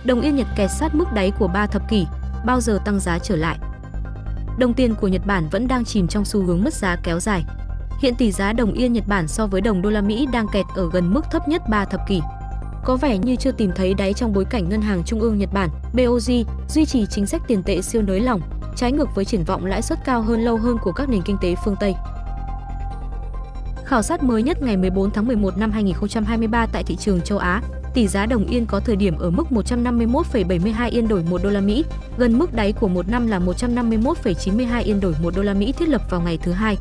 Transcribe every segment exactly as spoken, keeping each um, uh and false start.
đồng yên Nhật kẹt sát mức đáy của ba thập kỷ, bao giờ tăng giá trở lại. Đồng tiền của Nhật Bản vẫn đang chìm trong xu hướng mất giá kéo dài. Hiện tỷ giá đồng yên Nhật Bản so với đồng đô la Mỹ đang kẹt ở gần mức thấp nhất ba thập kỷ. Có vẻ như chưa tìm thấy đáy trong bối cảnh Ngân hàng Trung ương Nhật Bản bê ô giê duy trì chính sách tiền tệ siêu nới lỏng, trái ngược với triển vọng lãi suất cao hơn lâu hơn của các nền kinh tế phương Tây. Khảo sát mới nhất ngày mười bốn tháng mười một năm hai nghìn không trăm hai mươi ba tại thị trường châu Á, tỷ giá đồng yên có thời điểm ở mức một trăm năm mươi mốt phẩy bảy mươi hai yên đổi một đô la Mỹ, gần mức đáy của một năm là một trăm năm mươi mốt phẩy chín mươi hai yên đổi một đô la Mỹ thiết lập vào ngày thứ Hai.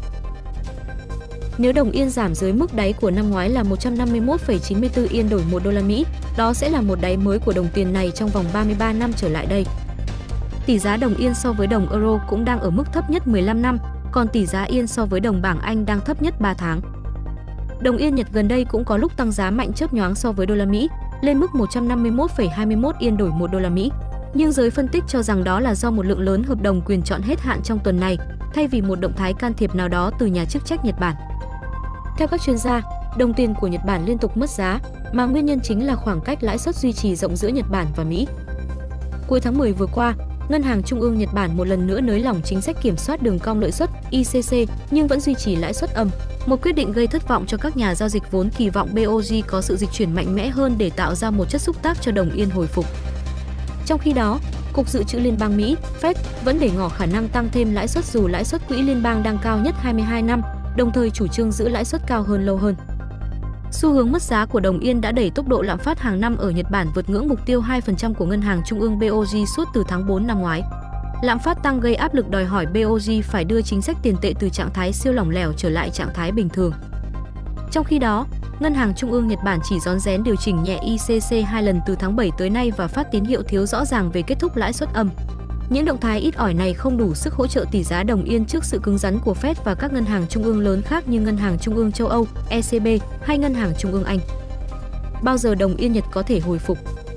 Nếu đồng yên giảm dưới mức đáy của năm ngoái là một trăm năm mươi mốt phẩy chín mươi tư yên đổi một đô la Mỹ, đó sẽ là một đáy mới của đồng tiền này trong vòng ba mươi ba năm trở lại đây. Tỷ giá đồng yên so với đồng euro cũng đang ở mức thấp nhất mười lăm năm, còn tỷ giá yên so với đồng bảng Anh đang thấp nhất ba tháng. Đồng yên Nhật gần đây cũng có lúc tăng giá mạnh chớp nhoáng so với đô la Mỹ, lên mức một trăm năm mươi mốt phẩy hai mươi mốt yên đổi một đô la Mỹ. Nhưng giới phân tích cho rằng đó là do một lượng lớn hợp đồng quyền chọn hết hạn trong tuần này, thay vì một động thái can thiệp nào đó từ nhà chức trách Nhật Bản. Theo các chuyên gia, đồng tiền của Nhật Bản liên tục mất giá, mà nguyên nhân chính là khoảng cách lãi suất duy trì rộng giữa Nhật Bản và Mỹ. Cuối tháng mười vừa qua, Ngân hàng Trung ương Nhật Bản một lần nữa nới lỏng chính sách kiểm soát đường cong lợi suất i xê xê nhưng vẫn duy trì lãi suất âm, một quyết định gây thất vọng cho các nhà giao dịch vốn kỳ vọng bê ô giê có sự dịch chuyển mạnh mẽ hơn để tạo ra một chất xúc tác cho đồng yên hồi phục. Trong khi đó, Cục Dự trữ Liên bang Mỹ Fed vẫn để ngỏ khả năng tăng thêm lãi suất dù lãi suất quỹ liên bang đang cao nhất hai mươi hai năm, đồng thời chủ trương giữ lãi suất cao hơn lâu hơn. Xu hướng mất giá của đồng yên đã đẩy tốc độ lạm phát hàng năm ở Nhật Bản vượt ngưỡng mục tiêu hai phần trăm của Ngân hàng Trung ương bê ô giê suốt từ tháng tư năm ngoái. Lạm phát tăng gây áp lực đòi hỏi bê ô giê phải đưa chính sách tiền tệ từ trạng thái siêu lỏng lẻo trở lại trạng thái bình thường. Trong khi đó, Ngân hàng Trung ương Nhật Bản chỉ rón rén điều chỉnh nhẹ i xê xê hai lần từ tháng bảy tới nay và phát tín hiệu thiếu rõ ràng về kết thúc lãi suất âm. Những động thái ít ỏi này không đủ sức hỗ trợ tỷ giá đồng yên trước sự cứng rắn của Fed và các ngân hàng trung ương lớn khác như Ngân hàng Trung ương châu Âu, e xê bê hay Ngân hàng Trung ương Anh. Bao giờ đồng yên Nhật có thể hồi phục?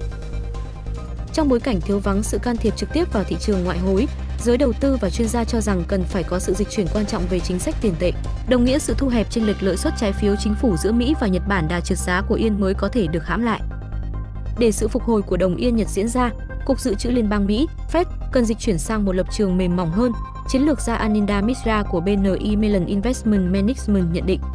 Trong bối cảnh thiếu vắng sự can thiệp trực tiếp vào thị trường ngoại hối, giới đầu tư và chuyên gia cho rằng cần phải có sự dịch chuyển quan trọng về chính sách tiền tệ, đồng nghĩa sự thu hẹp chênh lệch lợi suất trái phiếu chính phủ giữa Mỹ và Nhật Bản, đà trượt giá của yên mới có thể được hãm lại. Để sự phục hồi của đồng yên Nhật diễn ra, Cục Dự trữ Liên bang Mỹ Fed cần dịch chuyển sang một lập trường mềm mỏng hơn, chiến lược gia Anindya Mishra của bê en i Mellon Investment Management nhận định.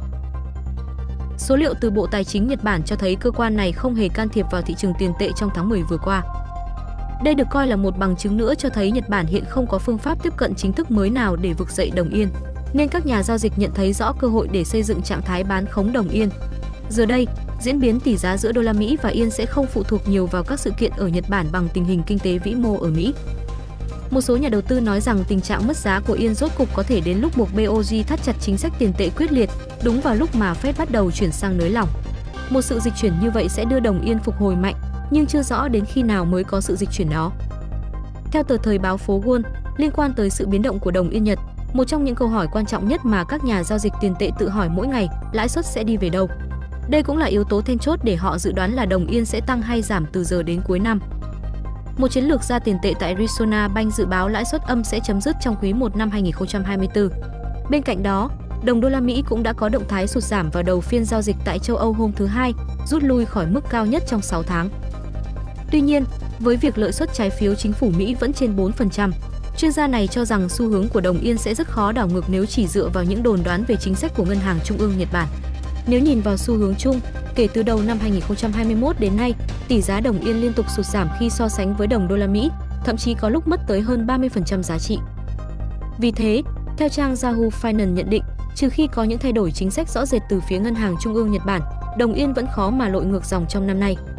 Số liệu từ Bộ Tài chính Nhật Bản cho thấy cơ quan này không hề can thiệp vào thị trường tiền tệ trong tháng mười vừa qua. Đây được coi là một bằng chứng nữa cho thấy Nhật Bản hiện không có phương pháp tiếp cận chính thức mới nào để vực dậy đồng yên, nên các nhà giao dịch nhận thấy rõ cơ hội để xây dựng trạng thái bán khống đồng yên. Giờ đây, diễn biến tỷ giá giữa đô la Mỹ và yên sẽ không phụ thuộc nhiều vào các sự kiện ở Nhật Bản bằng tình hình kinh tế vĩ mô ở Mỹ. Một số nhà đầu tư nói rằng tình trạng mất giá của yên rốt cục có thể đến lúc buộc bê ô giê thắt chặt chính sách tiền tệ quyết liệt, đúng vào lúc mà Fed bắt đầu chuyển sang nới lỏng. Một sự dịch chuyển như vậy sẽ đưa đồng yên phục hồi mạnh, nhưng chưa rõ đến khi nào mới có sự dịch chuyển đó. Theo tờ thời báo phố Wall, liên quan tới sự biến động của đồng yên Nhật, một trong những câu hỏi quan trọng nhất mà các nhà giao dịch tiền tệ tự hỏi mỗi ngày, lãi suất sẽ đi về đâu? Đây cũng là yếu tố then chốt để họ dự đoán là đồng yên sẽ tăng hay giảm từ giờ đến cuối năm. Một chiến lược gia tiền tệ tại Resona Bank dự báo lãi suất âm sẽ chấm dứt trong quý một năm hai nghìn không trăm hai mươi tư. Bên cạnh đó, đồng đô la Mỹ cũng đã có động thái sụt giảm vào đầu phiên giao dịch tại châu Âu hôm thứ Hai, rút lui khỏi mức cao nhất trong sáu tháng. Tuy nhiên, với việc lợi suất trái phiếu chính phủ Mỹ vẫn trên bốn phần trăm, chuyên gia này cho rằng xu hướng của đồng yên sẽ rất khó đảo ngược nếu chỉ dựa vào những đồn đoán về chính sách của Ngân hàng Trung ương Nhật Bản. Nếu nhìn vào xu hướng chung, kể từ đầu năm hai nghìn không trăm hai mươi mốt đến nay, tỷ giá đồng yên liên tục sụt giảm khi so sánh với đồng đô la Mỹ, thậm chí có lúc mất tới hơn ba mươi phần trăm giá trị. Vì thế, theo trang Yahoo Finance nhận định, trừ khi có những thay đổi chính sách rõ rệt từ phía Ngân hàng Trung ương Nhật Bản, đồng yên vẫn khó mà lội ngược dòng trong năm nay.